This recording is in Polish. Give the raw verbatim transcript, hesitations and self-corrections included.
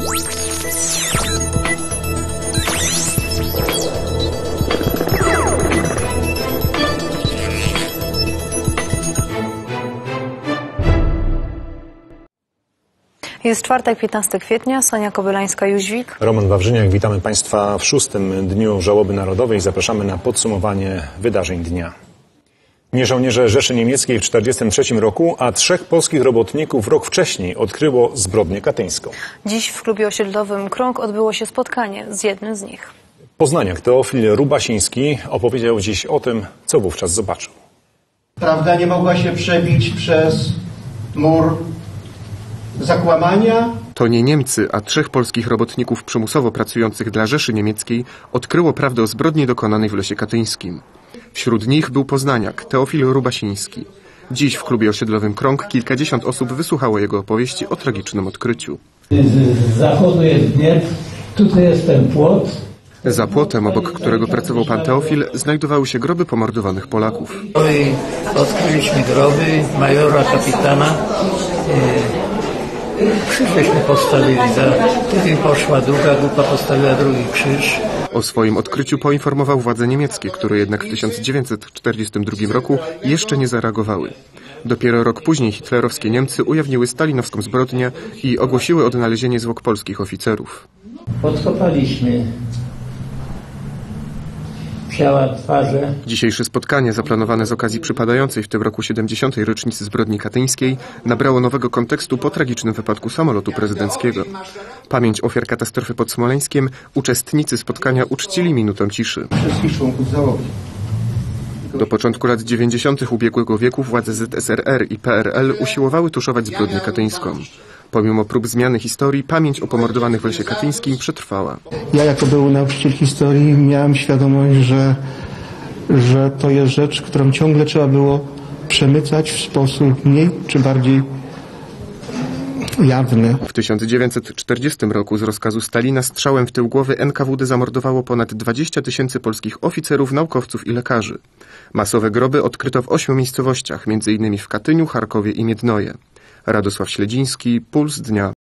Jest czwartek, piętnastego kwietnia, Sonia Kobylańska-Jóźwik. Roman Wawrzyniak, witamy Państwa w szóstym dniu żałoby narodowej. Zapraszamy na podsumowanie wydarzeń dnia. Nie żołnierze Rzeszy Niemieckiej w tysiąc dziewięćset czterdziestym trzecim roku, a trzech polskich robotników rok wcześniej odkryło zbrodnię katyńską. Dziś w klubie osiedlowym Krąg odbyło się spotkanie z jednym z nich. Poznaniak Teofil Rubasiński opowiedział dziś o tym, co wówczas zobaczył. Prawda nie mogła się przebić przez mur zakłamania. To nie Niemcy, a trzech polskich robotników przymusowo pracujących dla Rzeszy Niemieckiej odkryło prawdę o zbrodni dokonanej w lesie katyńskim. Wśród nich był poznaniak Teofil Rubasiński. Dziś w klubie osiedlowym Krąg kilkadziesiąt osób wysłuchało jego opowieści o tragicznym odkryciu. Z zachodu jest Dniepr, tutaj jest ten płot. Za płotem, obok którego pracował pan Teofil, znajdowały się groby pomordowanych Polaków. Odkryliśmy groby majora, kapitana. Krzyż żeśmy postawili, za tydzień poszła druga grupa, postawiła drugi krzyż. O swoim odkryciu poinformował władze niemieckie, które jednak w tysiąc dziewięćset czterdziestym drugim roku jeszcze nie zareagowały. Dopiero rok później hitlerowskie Niemcy ujawniły stalinowską zbrodnię i ogłosiły odnalezienie zwłok polskich oficerów. Podkopaliśmy ciała, twarze. Dzisiejsze spotkanie, zaplanowane z okazji przypadającej w tym roku siedemdziesiątej rocznicy zbrodni katyńskiej, nabrało nowego kontekstu po tragicznym wypadku samolotu prezydenckiego. Pamięć ofiar katastrofy pod Smoleńskiem uczestnicy spotkania uczcili minutą ciszy. Wszystkich członków załogi. Do początku lat dziewięćdziesiątych ubiegłego wieku władze Z S R R i P R L usiłowały tuszować zbrodnię katyńską. Pomimo prób zmiany historii, pamięć o pomordowanych w lesie katyńskim przetrwała. Ja jako były nauczyciel historii miałem świadomość, że, że to jest rzecz, którą ciągle trzeba było przemycać w sposób mniej czy bardziej jawny. W tysiąc dziewięćset czterdziestym roku z rozkazu Stalina strzałem w tył głowy N K W D zamordowało ponad dwadzieścia tysięcy polskich oficerów, naukowców i lekarzy. Masowe groby odkryto w ośmiu miejscowościach, między innymi w Katyniu, Charkowie i Miednoje. Radosław Śledziński, Puls Dnia.